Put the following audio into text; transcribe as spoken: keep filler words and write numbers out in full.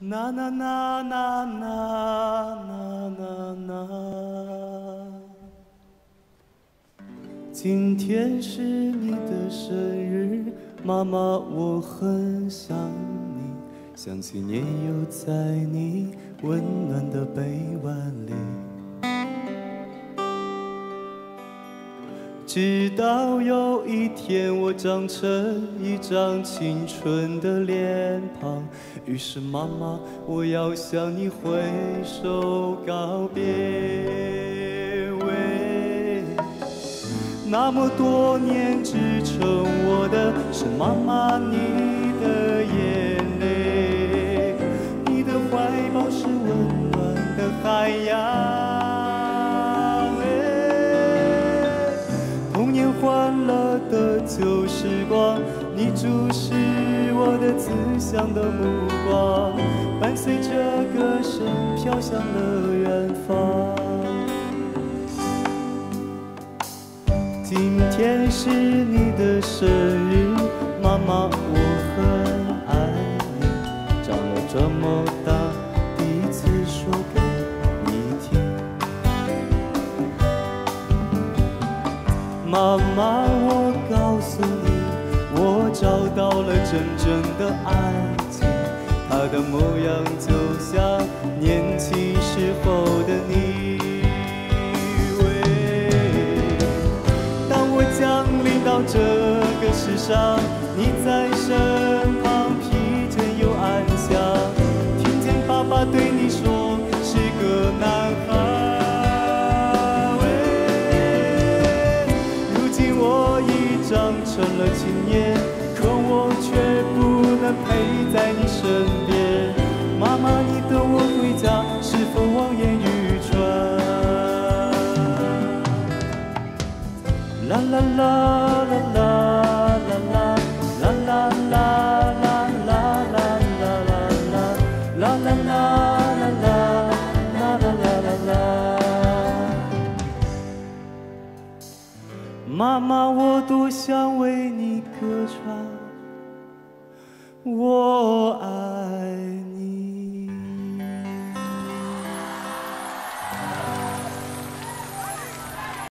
呐呐呐呐呐呐呐呐，今天是你的生日，妈妈，我很想你，想起年幼在你温暖的臂弯里。直到有一天，我长成一张青春的脸庞，于是妈妈，我要向你挥手告别。喂，那么多年支撑我的是妈妈你的眼泪，你的怀抱是温暖的海洋。欢乐的旧时光，你注视我的慈祥的目光，伴随着歌声飘向了远方。今天是你的生日，妈妈，我很爱你，长了这么大，第一次说给你听。妈妈，我告诉你，我找到了真正的爱情，它的模样就像年轻时候的你。喂，当我降临到这个世上，你在身旁披着又安详，听见爸爸对你说是个男孩。长成了青年，可我却不能陪在你身边。妈妈，你等我回家，是否望眼欲穿？啦啦啦啦啦啦啦啦啦啦啦啦啦啦啦啦啦啦。妈妈，我多想为你歌唱，我爱。